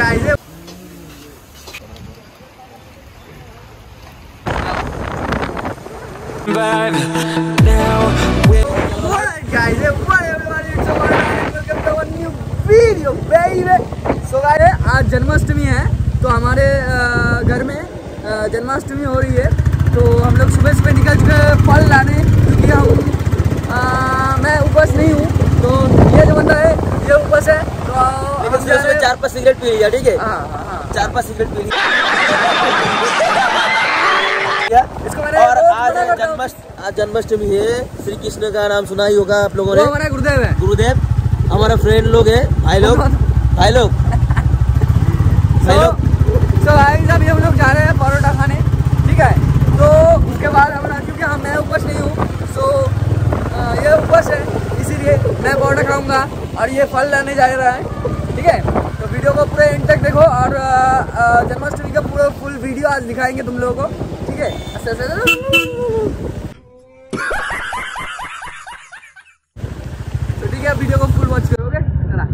Guys आज जन्माष्टमी है तो हमारे घर में जन्माष्टमी हो रही है, तो हम लोग सुबह सुबह निकल चुके हैं फल लाने, क्योंकि मैं उपवास नहीं हूँ, तो ये जो बंदा है ये उपवास है, तो उसमें 4-5 सिगरेट पी लिया, ठीक है? 4-5 सिगरेट पी लिया। और आज जन्माष्टमी है, श्री कृष्ण का नाम सुना ही होगा आप लोगों ने। हमारा गुरुदेव है, गुरुदेव हमारा फ्रेंड लोग है, भाई लोग अभी हम लोग जा रहे हैं परोठा खाने, ठीक है? तो उसके बाद हम, क्योंकि मैं उपवास नहीं हूँ, सो ये उपवास है, इसीलिए मैं परोठा खाऊंगा और ये फल लाने जा रहा है, ठीक है? तो वीडियो को पूरे एंड तक देखो और जन्माष्टमी का पूरा फुल वीडियो आज दिखाएंगे तुम लोगों को, ठीक है? तो ठीक है, वीडियो को फुल वॉच करोगे। चला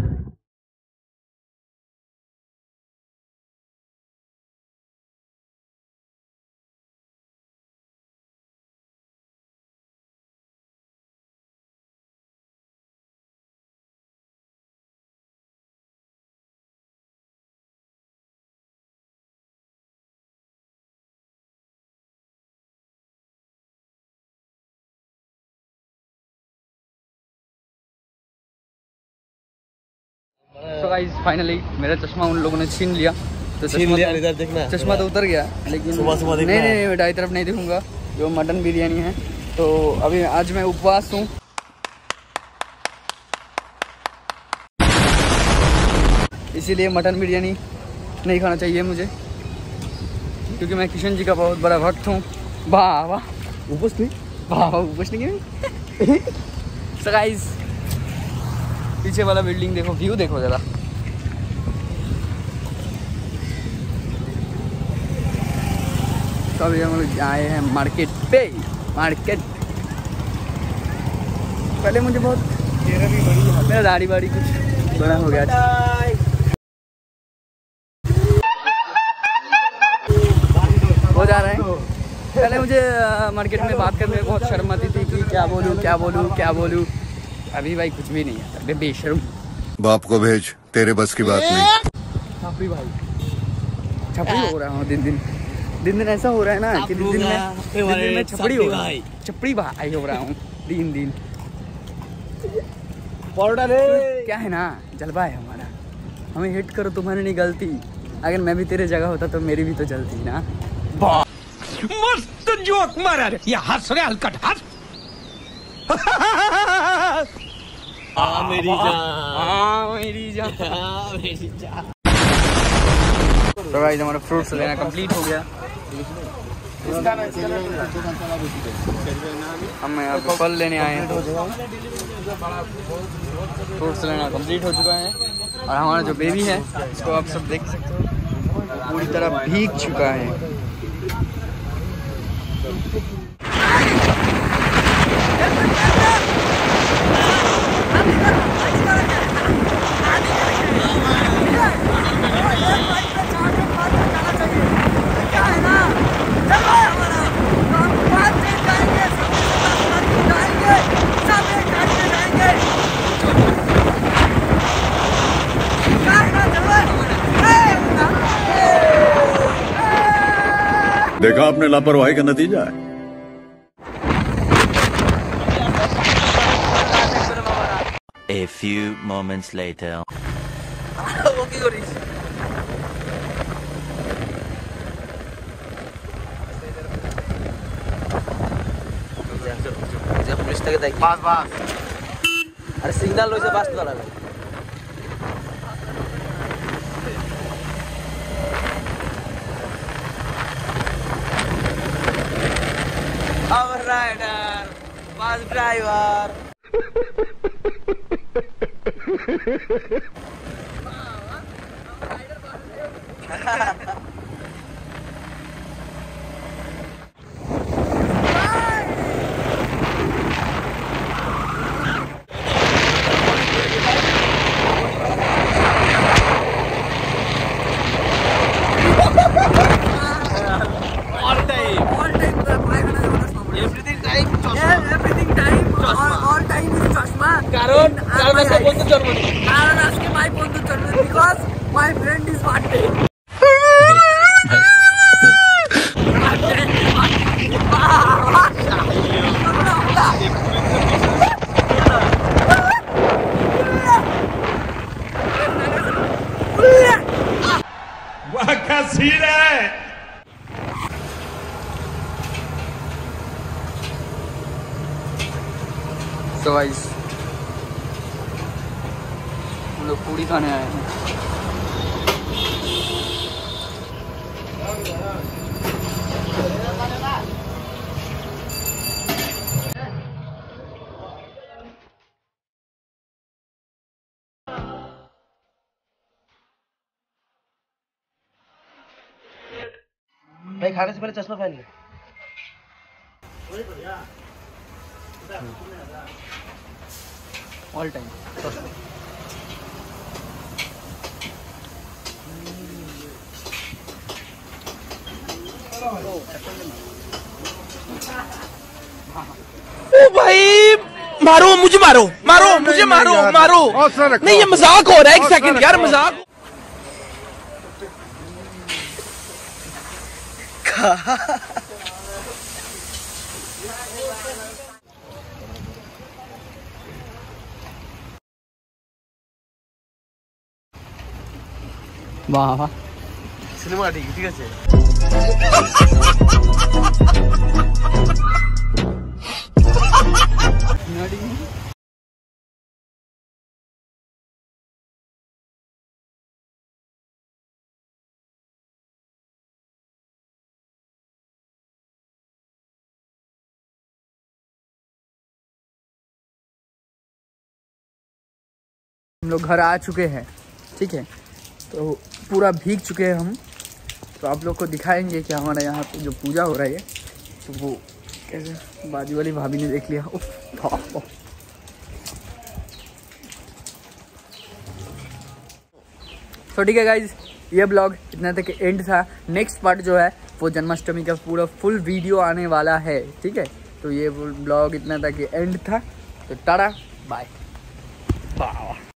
तो गाइस फाइनली मेरा चश्मा उन लोगों ने छीन लिया, तो इधर देखना, चश्मा तो उतर गया, लेकिन नहीं बेटा तरफ नहीं देखूंगा। जो मटन बिरयानी है, तो अभी आज मैं उपवास हूँ, इसीलिए मटन बिरयानी नहीं खाना चाहिए मुझे, क्योंकि मैं किशन जी का बहुत बड़ा भक्त हूँ। वाह वाह उपवास नहीं, वाह उपवास नहीं। सो गाइस पीछे वाला बिल्डिंग देखो, व्यू देखो जरा। तो अभी हम लोग आए हैं मार्केट पे। पहले मुझे बहुत चेहरा भी बड़ी है, मेरा दाढ़ी बाड़ी कुछ बड़ा हो गया। हो जा रहा है। पहले मुझे मार्केट में बात करने में बहुत शर्म आती थी कि क्या बोलूँ। अभी भाई कुछ भी नहीं है, बेशर्म। बाप को भेज, तेरे बस की बात नहीं। छपरी भाई, छपरी हो रहा हूँ दिन ऐसा हो रहा है ना कि दिन में छपरी हो रहा है, छपरी भाई हो रहा हूँ दिन। क्या है ना, जलवा है हमारा, हमें हिट करो, तुम्हारी नहीं गलती। अगर मैं भी तेरे जगह होता तो मेरी भी तो जलती ना। मस्त जोक मारा रे, ये हंस रे हलकट हंस। मेरी जान। तो गाइस हमारा फ्रूट्स लेना कंप्लीट हो गया। हम यहाँ पे फल लेने आए हैं, फ्रूट्स लेना कंप्लीट हो चुका है। और हमारा जो बेबी है, इसको आप सब देख सकते हो, पूरी तरह भीग चुका है। देखा आपने लापरवाही का नतीजा है। A few moments later. अरे सिग्नल वैसे बात वाला है। Our rider, bus driver. Because my friend is birthday. वाह क्या सीन है। तो गाइस हम लोग पूरी खाने आए हैं। भाई खाने से पहले चश्मा पहन ले। ऑल टाइम ओ भाई मारो मुझे, मारो मारो मुझे, मारो मारो। नहीं ये मजाक हो रहा है, एक सेकंड यार मजाक। वाह वाह सिनेमा ठीक है। हम लोग घर आ चुके हैं, ठीक है। तो पूरा भीग चुके हैं हम। तो आप लोग को दिखाएंगे कि हमारे यहाँ पे जो पूजा हो रही है तो वो कैसे। बाजू वाली भाभी ने देख लिया। तो ठीक है गाइज, ये ब्लॉग इतना तक एंड था। नेक्स्ट पार्ट जो है वो जन्माष्टमी का पूरा फुल वीडियो आने वाला है, ठीक है। तो ये ब्लॉग इतना तक एंड था। तो टाटा बाय।